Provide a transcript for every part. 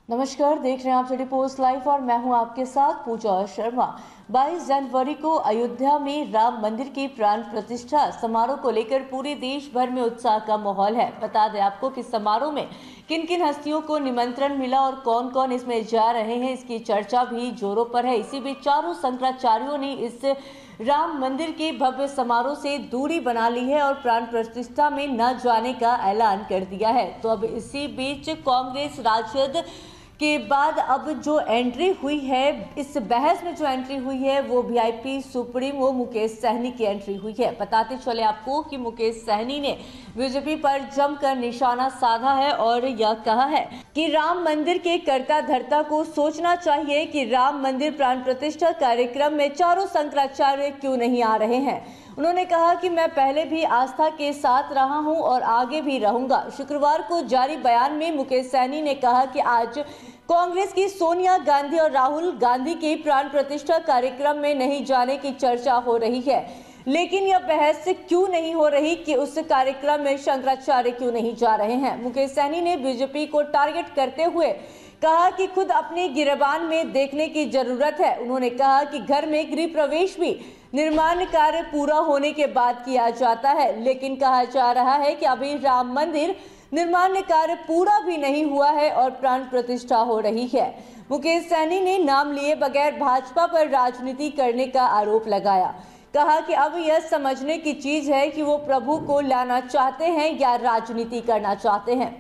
नमस्कार, देख रहे हैं आप सिटी पोस्ट लाइव और मैं हूं आपके साथ पूजा शर्मा। 22 जनवरी को अयोध्या में राम मंदिर की प्राण प्रतिष्ठा समारोह को लेकर पूरे देश भर में उत्साह का माहौल है। बता दें आपको कि समारोह में किन किन हस्तियों को निमंत्रण मिला और कौन कौन इसमें जा रहे हैं, इसकी चर्चा भी जोरों पर है। इसी बीच चारों शंकराचार्यों ने इस राम मंदिर के भव्य समारोह से दूरी बना ली है और प्राण प्रतिष्ठा में न जाने का ऐलान कर दिया है। तो अब इसी बीच कांग्रेस राजद के बाद अब जो एंट्री हुई है, इस बहस में जो एंट्री हुई है वो वीआईपी सुप्रीमो मुकेश सहनी की एंट्री हुई है। बताते चले आपको कि मुकेश सहनी ने बीजेपी पर जमकर निशाना साधा है और यह कहा है कि राम मंदिर के कर्ता धर्ता को सोचना चाहिए कि राम मंदिर प्राण प्रतिष्ठा कार्यक्रम में चारों शंकराचार्य क्यों नहीं आ रहे हैं। उन्होंने कहा कि मैं पहले भी आस्था के साथ रहा हूं और आगे भी रहूंगा। शुक्रवार को जारी बयान में मुकेश सहनी ने कहा कि आज कांग्रेस की सोनिया गांधी और राहुल गांधी के प्राण प्रतिष्ठा कार्यक्रम में नहीं जाने की चर्चा हो रही है, लेकिन यह बहस क्यों नहीं हो रही कि उस कार्यक्रम में शंकराचार्य क्यों नहीं जा रहे हैं। मुकेश सहनी ने बीजेपी को टारगेट करते हुए कहा कि खुद अपने गिरबान में देखने की जरूरत है। उन्होंने कहा कि घर में गृह प्रवेश भी निर्माण कार्य पूरा होने के बाद किया जाता है, लेकिन कहा जा रहा है कि अभी राम मंदिर निर्माण कार्य पूरा भी नहीं हुआ है और प्राण प्रतिष्ठा हो रही है। मुकेश सहनी ने नाम लिए बगैर भाजपा पर राजनीति करने का आरोप लगाया। कहा कि अब यह समझने की चीज है कि वो प्रभु को लाना चाहते हैं या राजनीति करना चाहते हैं।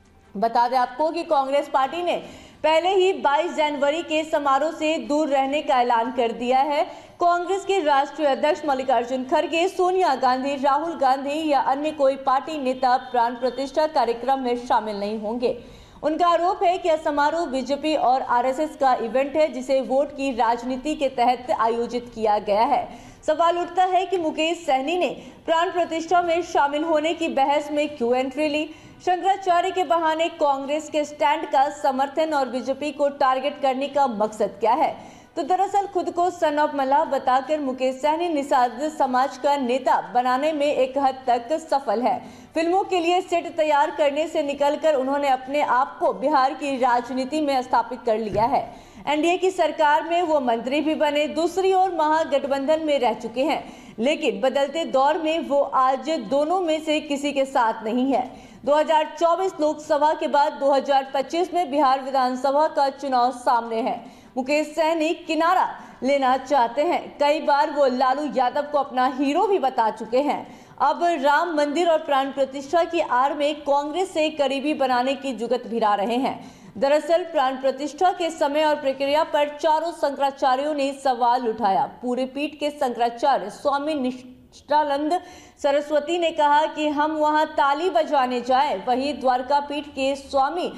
बता दें आपको कि कांग्रेस पार्टी ने पहले ही 22 जनवरी के समारोह से दूर रहने का ऐलान कर दिया है। कांग्रेस के राष्ट्रीय अध्यक्ष मल्लिकार्जुन खड़गे, सोनिया गांधी, राहुल गांधी या अन्य कोई पार्टी नेता प्राण प्रतिष्ठा कार्यक्रम में शामिल नहीं होंगे। उनका आरोप है कि यह समारोह बीजेपी और आरएसएस का इवेंट है, जिसे वोट की राजनीति के तहत आयोजित किया गया है। सवाल उठता है कि मुकेश सहनी ने प्राण प्रतिष्ठा में शामिल होने की बहस में क्यों एंट्री ली। शंकराचार्य के बहाने कांग्रेस के स्टैंड का समर्थन और बीजेपी को टारगेट करने का मकसद क्या है? तो दरअसल खुद को सन ऑफ मल्लाह बताकर मुकेश सहनी निषाद समाज का नेता बनाने में एक हद तक सफल है। फिल्मों के लिए सेट तैयार करने से निकलकर उन्होंने अपने आप को बिहार की राजनीति में स्थापित कर लिया है। एनडीए की सरकार में वो मंत्री भी बने, दूसरी ओर महागठबंधन में रह चुके हैं, लेकिन बदलते दौर में वो आज दोनों में से किसी के साथ नहीं है। 2024 लोकसभा के बाद 2025 में बिहार विधानसभा का चुनाव सामने है। मुकेश सहनी किनारा लेना चाहते हैं। कई बार वो लालू यादव को अपना हीरो भी बता चुके हैं। अब राम मंदिर और प्राण प्रतिष्ठा की आड़ में कांग्रेस से करीबी बनाने की जुगत भिड़ा रहे हैं। दरअसल प्राण प्रतिष्ठा के समय और प्रक्रिया पर चारों शंकराचार्यों ने सवाल उठाया। पूरे पीठ के शंकराचार्य स्वामी निष्ठानंद सरस्वती ने कहा कि हम वहां ताली बजाने जाएं। वहीं द्वारका पीठ के स्वामी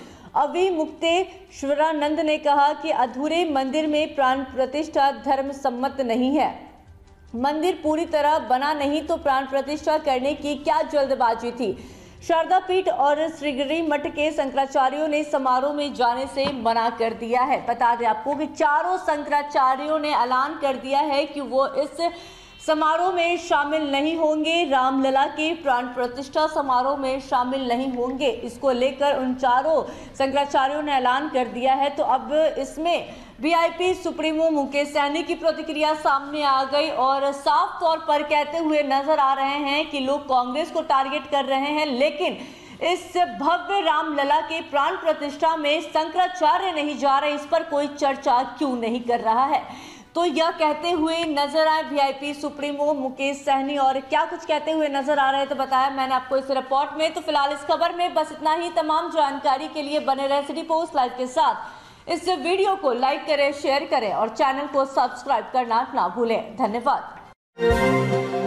अविमुक्तेश्वरानंद ने कहा कि अधूरे मंदिर में प्राण प्रतिष्ठा धर्म सम्मत नहीं है। मंदिर पूरी तरह बना नहीं तो प्राण प्रतिष्ठा करने की क्या जल्दबाजी थी। शारदा पीठ और श्रीगिरी मठ के शंकराचार्यों ने समारोह में जाने से मना कर दिया है। बता दें आपको कि चारों शंकराचार्यों ने ऐलान कर दिया है कि वो इस समारोह में शामिल नहीं होंगे, रामलला के प्राण प्रतिष्ठा समारोह में शामिल नहीं होंगे। इसको लेकर उन चारों शंकराचार्यों ने ऐलान कर दिया है। तो अब इसमें वीआईपी सुप्रीमो मुकेश सहनी की प्रतिक्रिया सामने आ गई और साफ तौर पर कहते हुए नजर आ रहे हैं कि लोग कांग्रेस को टारगेट कर रहे हैं, लेकिन इस भव्य रामलला के प्राण प्रतिष्ठा में शंकराचार्य नहीं जा रहे, इस पर कोई चर्चा क्यों नहीं कर रहा है। तो यह कहते हुए नजर आए वीआईपी सुप्रीमो मुकेश सहनी, और क्या कुछ कहते हुए नजर आ रहे हैं तो बताया मैंने आपको इस रिपोर्ट में। तो फिलहाल इस खबर में बस इतना ही। तमाम जानकारी के लिए बने रहे सिटी पोस्ट लाइव के साथ। इस वीडियो को लाइक करें, शेयर करें और चैनल को सब्सक्राइब करना ना भूलें। धन्यवाद।